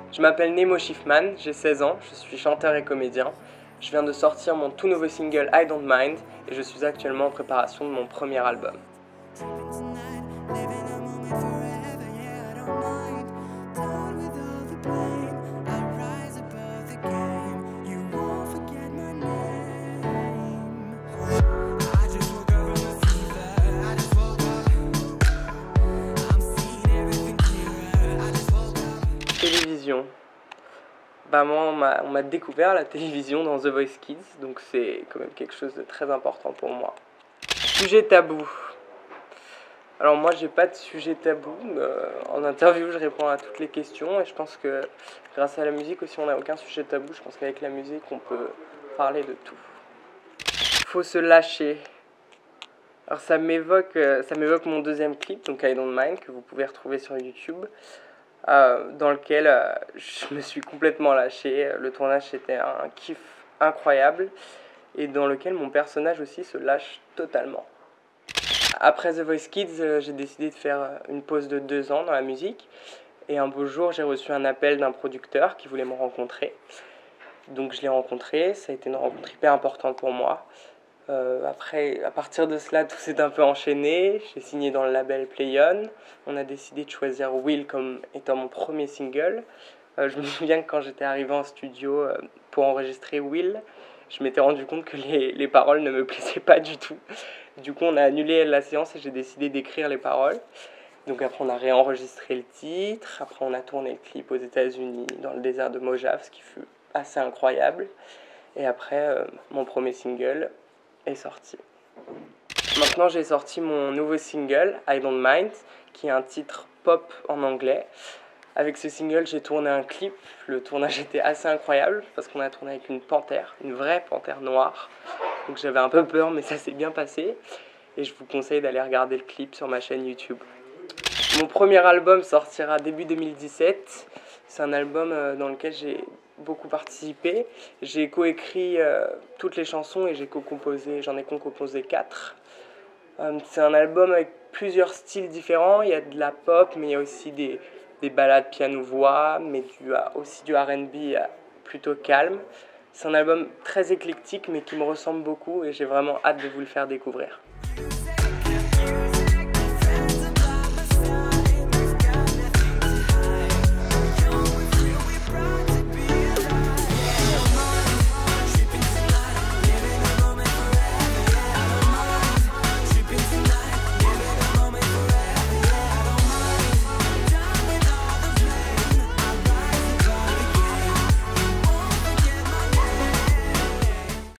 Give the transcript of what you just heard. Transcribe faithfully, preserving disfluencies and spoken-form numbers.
Je m'appelle Nemo Schiffman, j'ai seize ans, je suis chanteur et comédien. Je viens de sortir mon tout nouveau single I Don't Mind et je suis actuellement en préparation de mon premier album. Télévision. Bah moi, on m'a découvert la télévision dans The Voice Kids, donc c'est quand même quelque chose de très important pour moi. Sujet tabou. Alors moi, j'ai pas de sujet tabou. Euh, en interview, je réponds à toutes les questions et je pense que grâce à la musique aussi, on n'a aucun sujet tabou. Je pense qu'avec la musique, on peut parler de tout. Faut se lâcher. Alors ça m'évoque, ça m'évoque mon deuxième clip, donc I Don't Mind, que vous pouvez retrouver sur YouTube. Euh, dans lequel euh, je me suis complètement lâché. Le tournage c'était un kiff incroyable et dans lequel mon personnage aussi se lâche totalement. Après The Voice Kids, euh, j'ai décidé de faire une pause de deux ans dans la musique et un beau jour j'ai reçu un appel d'un producteur qui voulait me rencontrer. Donc je l'ai rencontré, ça a été une rencontre hyper importante pour moi. Euh, après, à partir de cela, tout s'est un peu enchaîné. J'ai signé dans le label Playon. On a décidé de choisir Will comme étant mon premier single. Euh, je me souviens que quand j'étais arrivé en studio euh, pour enregistrer Will, je m'étais rendu compte que les, les paroles ne me plaisaient pas du tout. Du coup, on a annulé la séance et j'ai décidé d'écrire les paroles. Donc après, on a réenregistré le titre. Après, on a tourné le clip aux États-Unis, dans le désert de Mojave, ce qui fut assez incroyable. Et après, euh, mon premier single est sorti. Maintenant j'ai sorti mon nouveau single I Don't Mind qui est un titre pop en anglais. Avec ce single j'ai tourné un clip, le tournage était assez incroyable parce qu'on a tourné avec une panthère, une vraie panthère noire. Donc j'avais un peu peur mais ça s'est bien passé et je vous conseille d'aller regarder le clip sur ma chaîne YouTube. Mon premier album sortira début deux mille dix-sept. C'est un album dans lequel j'ai beaucoup participé. J'ai coécrit euh, toutes les chansons et j'ai co-composé, j'en ai co-composé quatre. Euh, c'est un album avec plusieurs styles différents. Il y a de la pop, mais il y a aussi des, des ballades piano-voix, mais du, aussi du R and B plutôt calme. C'est un album très éclectique, mais qui me ressemble beaucoup et j'ai vraiment hâte de vous le faire découvrir.